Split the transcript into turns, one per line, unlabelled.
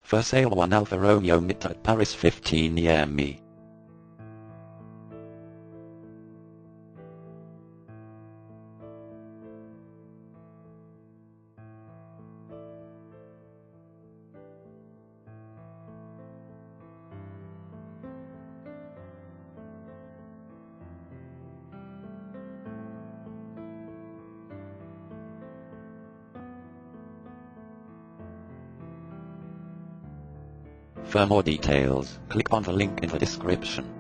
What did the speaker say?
For sale 1 Alfa Romeo Mid at Paris 15 near me. For more details, click on the link in the description.